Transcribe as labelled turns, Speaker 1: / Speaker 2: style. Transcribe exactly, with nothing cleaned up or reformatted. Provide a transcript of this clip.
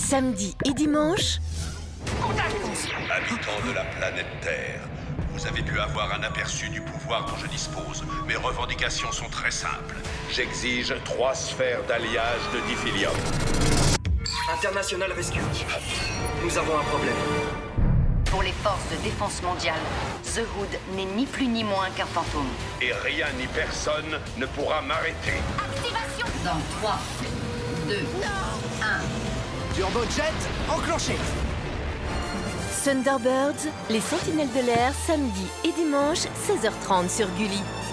Speaker 1: Samedi et dimanche.
Speaker 2: Habitants de la planète Terre, vous avez pu avoir un aperçu du pouvoir dont je dispose. Mes revendications sont très simples. J'exige trois sphères d'alliage de diphilium.
Speaker 3: International Rescue. Nous avons un problème.
Speaker 4: Pour les forces de défense mondiale, The Hood n'est ni plus ni moins qu'un fantôme.
Speaker 2: Et rien ni personne ne pourra m'arrêter.
Speaker 4: Activation dans trois, deux, un.
Speaker 3: Turbojet enclenché.
Speaker 1: Thunderbirds, les sentinelles de l'air, samedi et dimanche, seize heures trente sur Gulli.